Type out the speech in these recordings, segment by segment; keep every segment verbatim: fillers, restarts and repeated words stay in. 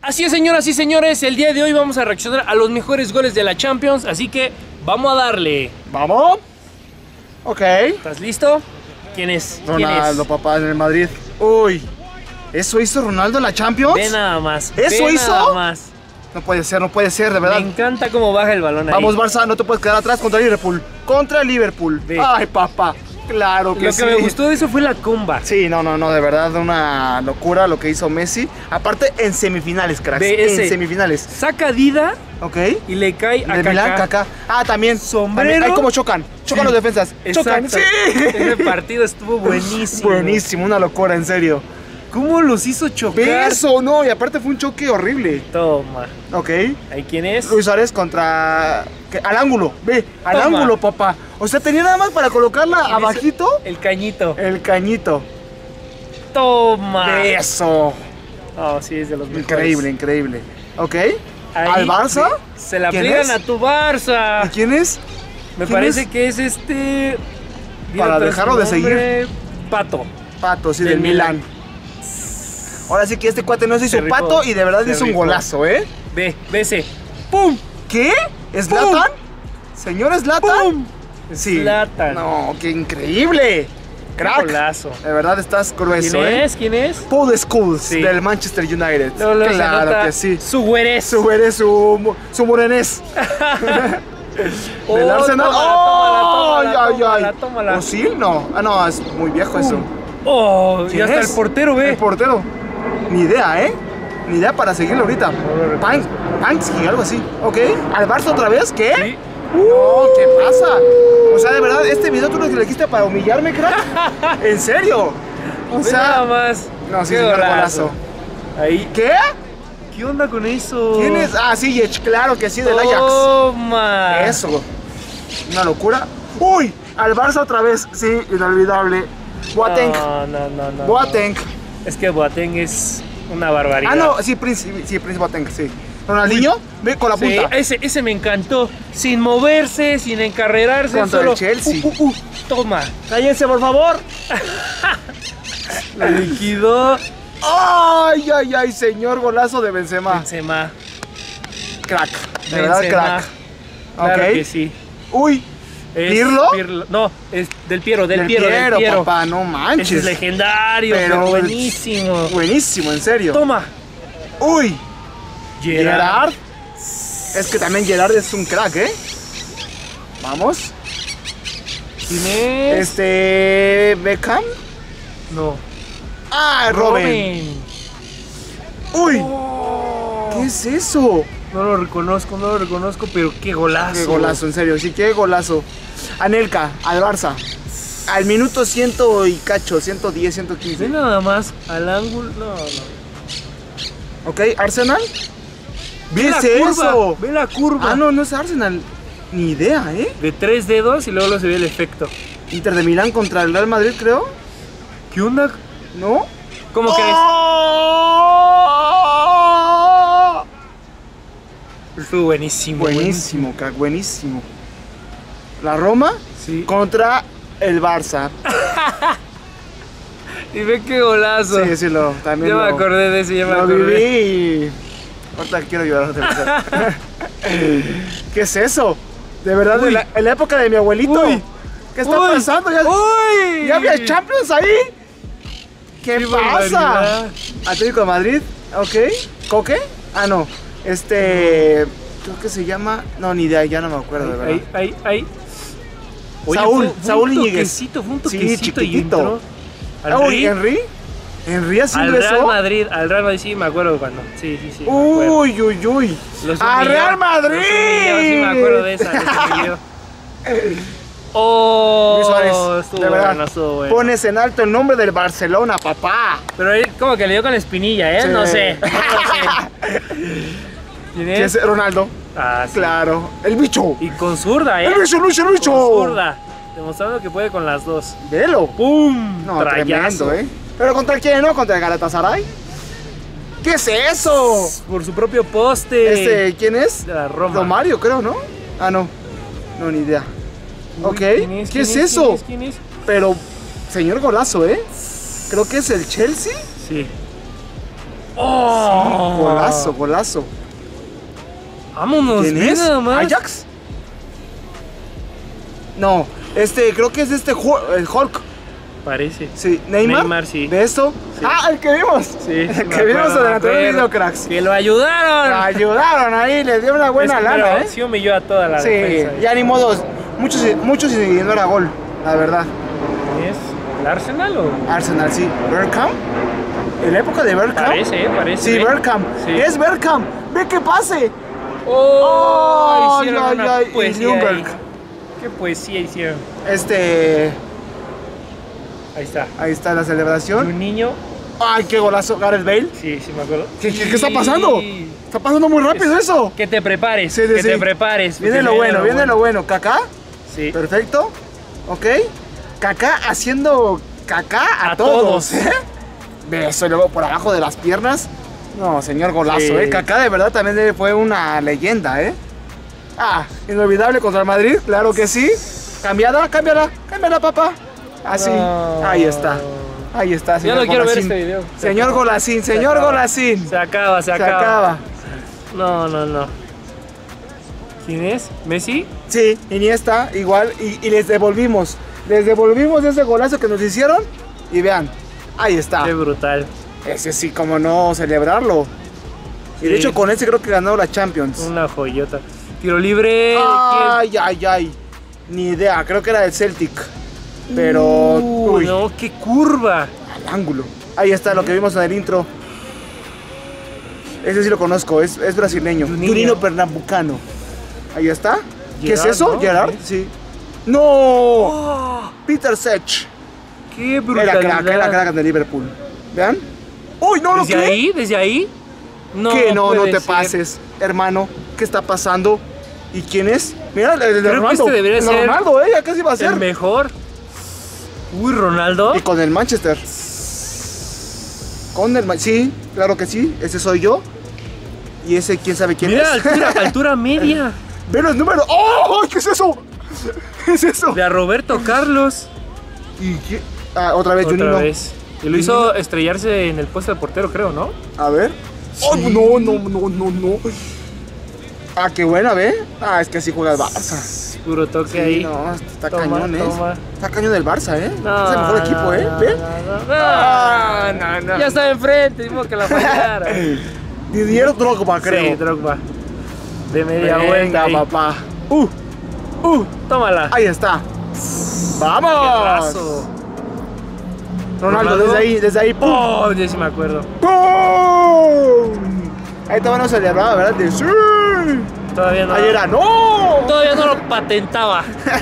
Así es, señoras y señores, el día de hoy vamos a reaccionar a los mejores goles de la Champions, así que vamos a darle. ¿Vamos? Ok. ¿Estás listo? ¿Quién es? Ronaldo, ¿Quién es? papá, en el Madrid. Uy, ¿eso hizo Ronaldo en la Champions? Ve nada más. ¿Eso ve hizo? Nada más. No puede ser, no puede ser, de verdad. Me encanta cómo baja el balón ahí. Vamos, Barça, no te puedes quedar atrás contra Liverpool. Contra Liverpool. Ve. Ay, papá. Claro que Lo sí. que me gustó de eso fue la comba. Sí, no, no, no, de verdad, una locura lo que hizo Messi. Aparte, en semifinales, cracks. Ve ese. En semifinales. Saca a Dida Ok. y le cae a De Milán, Kaká. Kaká. Ah, también. Sombrero. También, ahí como chocan. Chocan Sí. los defensas. Chocan. Exacto. Sí. Ese partido estuvo buenísimo. Buenísimo, una locura, en serio. ¿Cómo los hizo chocar? Eso, no, y aparte fue un choque horrible. Toma. Ok. ¿Ahí quién es? Luis Suárez contra... ¿qué? Al ángulo, ve, al Toma. ángulo, papá. O sea, tenía nada más para colocarla ¿Quién es? abajito. El cañito. El cañito. Toma. Eso. Oh, sí, es de los mejores. Increíble, increíble. Ok. Ahí ¿Al Barça? Se la ¿Quién aplican es? a tu Barça. ¿Y quién es? Me quién parece es? que es este. Para Dilo dejarlo su de seguir. nombre. Pato. Pato, sí, Del del Milán. Ahora sí que este cuate no se hizo Se rifó, pato y de verdad se hizo un rifó. golazo, ¿eh? Ve, ve ese. ¡Pum! ¿Qué? ¿Zlatan? ¿Señor Zlatan? ¡Pum! Sí. Zlatan. No, qué increíble. Qué Crack. golazo. De verdad estás grueso, ¿Quién ¿eh? es? ¿Quién es? Paul Scholes Sí. del Manchester United. Luego, luego se Claro nota que sí. Su güerez. Su eres su, mo- su morenés. Oh, Del Arsenal. tómala, ¡Ay, tómala, ay, tómala, ay! tómala. ¿Osil? No. Ah, no, es muy viejo eso. Oh, y ¿Quién hasta es? el portero, ve. El portero. Ni idea, ¿eh? Ni idea para seguirlo ahorita. Pan- Pansky, algo así. Ok. ¿Al Barça otra vez? ¿Qué? Sí. No, ¿qué pasa? O sea, de verdad, este video tú lo elegiste para humillarme, crack. ¿En serio? O Ve sea, nada más. no, sí, Qué señor golazo. golazo. Ahí. ¿Qué? ¿Qué onda con eso? ¿Quién es? Ah, sí, Yech, claro que sí, del Ajax. Toma. Eso. Una locura. ¡Uy! Al Barça otra vez. Sí, inolvidable. Boateng. No, no, no, no. Boateng. Es que Boateng es una barbaridad. Ah, no, sí, Prince, sí, Prince Boateng, sí. Ronaldinho, ve con la Sí, punta. ese, ese me encantó. Sin moverse, sin encarrerarse. Contra solo. el Chelsea. Uh, uh, uh, toma. Cállense, por favor. Lo liquidó. Ay, ay, ay, señor golazo de Benzema. Benzema. Crack. De verdad, Benzema. crack. Claro Ok. que sí. Uy, Es ¿Pirlo? No, es del Piero, del, del Piero, Piero, del Piero. papá, no manches. Ese es legendario, Pero- pero, buenísimo. Buenísimo, en serio. Toma. Uy, Gerard. Gerard. Es que también Gerard es un crack, ¿eh? Vamos. ¿Quién es? Este. Beckham. No. Ah, Robin. Robin. Uy, Oh. ¿qué es eso? No lo reconozco, no lo reconozco, pero qué golazo. Qué golazo, en serio, sí, qué golazo. Anelka, al Barça. Al minuto ciento y cacho, ciento diez, ciento Ve quince. nada más al ángulo. No, no. Ok, Arsenal. Ve ¿Qué la es curva, eso? Ve la curva. Ah, no, no es Arsenal. Ni idea, ¿eh? De tres dedos y luego lo se ve el efecto. Inter de Milán contra el Real Madrid, creo. ¿Qué onda? ¿No? ¿Cómo crees? ¡Oh! Estuvo buenísimo. Buenísimo, crack, buenísimo. La Roma Sí. contra el Barça. Y ve qué golazo. Sí, sí, lo, también Ya me lo- acordé de ese, ya me Lo acordé. viví. Ahorita quiero llorar otra vez. ¿Qué es eso? De verdad, Uy. en la, en la época de mi abuelito. Uy. ¿Qué está Uy. pasando? ¿Ya, ¡Uy! ¿Ya había Champions ahí? ¿Qué, ¡Qué pasa? barbaridad! Atlético de Madrid, ok. ¿Coque? Ah, no. Este. Creo que se llama. No, ni idea, ya no me acuerdo, de verdad. Ahí, ahí, ahí. Saúl, fue- fue Saúl un Íñiguez. toquecito, fue un Sí, toquecito y chiquitito. entró. Al Ah, uy, Henry, ¿Henry? ¿Henry haciendo al Real eso? Madrid, al Real Madrid, sí, me acuerdo cuando. Sí, sí, sí. me acuerdo. Uy, uy, uy. Los ¡A humilló, Real los Madrid! humilló, sí, me acuerdo de esa. los humilló. Oh, Luis Suárez, estuvo de verdad, bueno, estuvo bueno. pones en alto el nombre del Barcelona, papá. Pero él como que le dio con la espinilla, ¿eh? Sí. No sé. No lo sé. ¿Quién ¿Quién es? es? Ronaldo. Ah, sí. Claro. El bicho. Y con zurda, ¿eh? El bicho, el bicho, el bicho. Con zurda. Demostrando que puede con las dos. Velo. ¡Pum! No, Trayazo. tremendo, ¿eh? ¿Pero contra quién, no? ¿Contra el Galatasaray? ¿Qué es eso? Por su propio poste. Este, ¿quién es? De la Roma. Romario, creo, ¿no? Ah, no. No, ni idea. Uy, Ok. ¿quién es? ¿Qué ¿Quién es eso? ¿Quién es? ¿Quién es? Pero, señor golazo, ¿eh? Creo que es el Chelsea. Sí. ¡Oh! Sí, golazo, golazo. Vámonos, ¿Quién ve es? nada más. ¿Ajax? No, este, creo que es este Hu- el Hulk. Parece. Sí, Neymar. Neymar, sí. ¿De esto? Sí. Ah, el que vimos. Sí, El me que vimos acuerdo, durante me el acuerdo. video, cracks. Que lo ayudaron. Ayudaron ahí, les dio una buena Es- lana, pero ¿eh? sí humilló a toda la Sí, defensa. ya ni modos. Muchos, muchos y no era gol, la verdad. ¿Es el Arsenal o...? Arsenal, sí. Bergkamp. En la época de Bergkamp. Parece, eh, parece. Sí, ¿eh? Bergkamp. Sí. Es Bergkamp. Ve que pase. ¡Oh! Ay, Hicieron ay, una ay, y poesía Ljungberg. ahí. ¿Qué poesía hicieron? Este. Ahí está. Ahí está la Y celebración. un niño... Ay, qué golazo, Gareth Bale. Sí, sí me acuerdo. ¿Qué, qué, qué está pasando? Sí. Está pasando muy rápido eso. Que te prepares, Sí, sí, que sí. te prepares. Viene porque lo bueno, viene lo bueno. Kaká, Sí. perfecto. Ok. Kaká haciendo caca a, A todos. todos. ¿eh? Beso y luego por abajo de las piernas. No, señor golazo, Sí. ¿eh? Kaká de verdad también fue una leyenda, ¿eh? Ah, inolvidable contra el Madrid, claro que sí. Cambiada, cámbiala, cámbiala, papá. Así, No. ahí está. Ahí está, Ya señor no quiero ver Golacín. este video. Se Señor acaba. Golacín, Se señor acaba. Golacín. Se acaba, se Se acaba. acaba. No, no, no. ¿Quién es? ¿Messi? Sí, Iniesta, igual, y, y les devolvimos. Les devolvimos ese golazo que nos hicieron. Y vean, ahí está. Qué brutal. Ese sí, como no celebrarlo. Y de Sí. hecho con ese creo que ganó la Champions. Una joyota. Tiro libre. Ay, ay, ay. Ni idea, creo que era del Celtic. Pero, Uh, uy, no, qué curva. al ángulo. Ahí está lo que vimos en el intro. Ese sí lo conozco, es, es brasileño. Juninho. Juninho Pernambucano. Ahí está. ¿Qué es Gerard, eso? ¿no? Gerard, sí. ¡No! Oh, Peter Sech. qué Era brutalidad. crack, era crack de Liverpool. ¿Vean? ¡Uy, no lo ¿Desde que! ahí? ¿Desde ahí? No, ¿Qué? No, no puede te ser. pases, hermano. ¿Qué está pasando? ¿Y quién es? Mira, el, el de Creo que Ronaldo. este debería el de ser Ronaldo, ¿eh? Ya casi va a ser. El mejor. Uy, Ronaldo. Y con el Manchester. Con el Ma- Sí, claro que sí. Ese soy yo. Y ese, quién sabe quién Mira, es. altura, altura media. Ve los números. ¡Oh! ¿Qué es eso? ¿Qué es eso? De a Roberto Carlos. ¿Y qué? Ah, otra vez, Otra Juninho. vez. Y lo hizo estrellarse en el puesto del portero, creo, ¿no? A ver. ¡Oh, Sí. no, no, no, no, no! Ah, qué buena, ¿ve? Ah, es que así juega el Barça. Puro toque Sí, ahí. no, está Toma, cañón, ¿eh? toma. Está cañón el Barça, ¿eh? No, es el mejor equipo, no, ¿eh? no, ¿Ve? no, no, no. Ah, no, no. Ya estaba enfrente, dimos que la fallara. Didier Drogba, creo. Sí, Drogba. De media Venga, vuelta ahí. papá. Uh, uh, Tómala. ahí está. ¡Vamos! Fierrazo. Ronaldo, Ronaldo. desde ahí, desde ahí. ¡Pum! Oh, ya sí me acuerdo. ¡Pum! Ahí todavía no celebraba, ¿verdad? De sí. Todavía no. Ahí era, ¡no! Todavía no lo patentaba.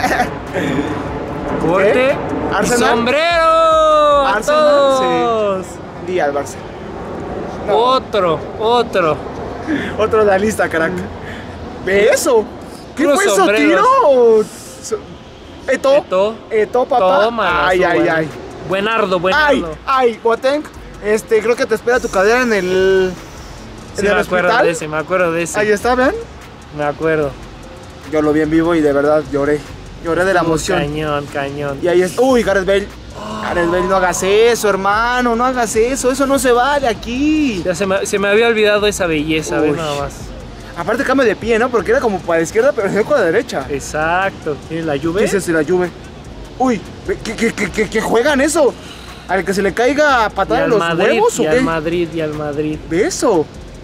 Corte. y ¿Arsenal? Sombrero. a Arsenal, todos. Día al Barça. No. Otro, otro. Otro de la lista, crack. ¿Ve eso? ¿Qué Puros fue eso, sombreros. tiro? So- Eto. Eto. Eto, papá. Tómala, Ay, su ay, buena. ay. Buenardo, Ay, buenardo. ay, Boateng. Este, creo que te espera tu cadera en el. Sí, en el me acuerdo hospital. de ese, me acuerdo de ese. Ahí está, vean. Me acuerdo. Yo lo vi en vivo y de verdad lloré. Lloré de la emoción. Cañón, cañón. Y ahí es. Uy, Gareth Bale. Gareth Bale, no hagas eso, hermano. No hagas eso. Eso no se vale aquí. Ya se me, se me había olvidado esa belleza, Uy. ¿ves? Nada más. Aparte, cambio de pie, ¿no? Porque era como para la izquierda, pero se fue con la derecha. Exacto. ¿Tienes la ¿Qué lluvia? es eso, la Juve? Uy, ¿qué, qué, qué, qué- qué juegan eso? ¿Al que se le caiga Y patada en al los Madrid, huevos o y qué? al Madrid, y al Madrid. ¿Ve eso?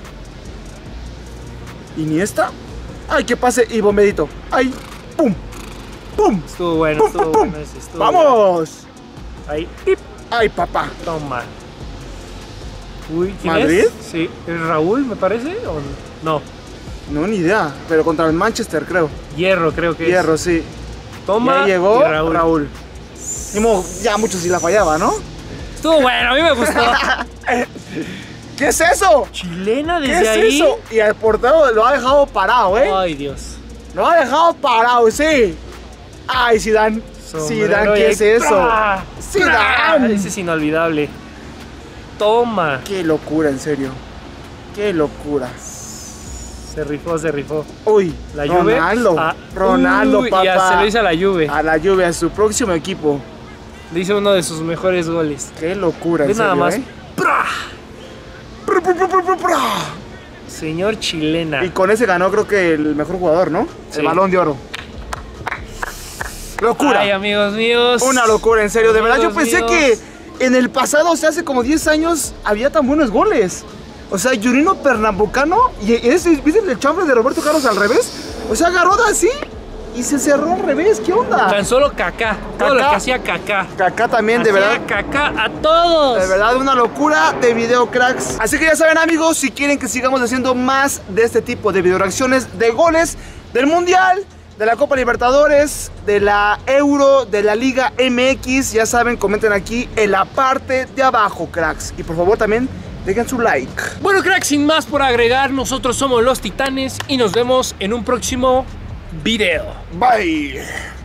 ¿Iniesta? ¡Ay, que pase! Y bombedito. ¡Ay! ¡Pum! ¡Pum! Estuvo bueno, ¡Pum, estuvo pum, pum! bueno ese, estuvo bueno. ¡Vamos! Ahí, pip, ¡Ay, papá! toma. Uy, ¿quién ¿Madrid? es? Sí, ¿es Raúl, me parece? ¿O no? No, ni idea. Pero contra el Manchester, creo. Hierro, creo que Hierro, es. sí. Toma, Ya llegó y Raúl. Raúl. Ni modo, ya muchos sí la fallaba, ¿no? Estuvo bueno, a mí me gustó. ¿Qué es eso? Chilena ¿Qué desde es ahí. eso? Y el portero lo ha dejado parado, ¿eh? Ay, Dios. Lo ha dejado parado, sí. Ay, Zidane. Sombrero Zidane, y ¿qué ahí, es eso? ¡pra! Zidane. ¡Pra! Ese es inolvidable. Toma. Qué locura, en serio. Qué locura. Se rifó, se rifó. Uy, La Juve. Ronaldo. Ah, Ronaldo, uy, papá. Ya se lo hizo a la Juve. A la Juve, a su próximo equipo. Le hizo uno de sus mejores goles. Qué locura, en Ve serio, nada más. ¿eh? ¡Pra! Pru, pru, pru, Señor Chilena. Y con ese ganó creo que el mejor jugador, ¿no? Sí. El Balón de Oro. Locura. Ay, amigos míos. Una locura, en serio. De verdad, yo Amigos pensé míos. que en el pasado, o sea, hace como diez años, había tan buenos goles. O sea, Yurino Pernambucano, y ese, ¿viste el chambre de Roberto Carlos al revés? O sea, agarró de así y se cerró al revés. ¿Qué onda? Tan solo Kaká. Todo lo Kaká. que hacía Kaká. Kaká también, de Hacía verdad. Kaká a todos. De verdad, una locura de video cracks. Así que ya saben, amigos, si quieren que sigamos haciendo más de este tipo de video reacciones de goles del Mundial, de la Copa Libertadores, de la Euro, de la Liga M X, ya saben, comenten aquí en la parte de abajo, cracks. Y por favor también dejen su like. Bueno, cracks, sin más por agregar, nosotros somos los Titanes y nos vemos en un próximo video. Bye.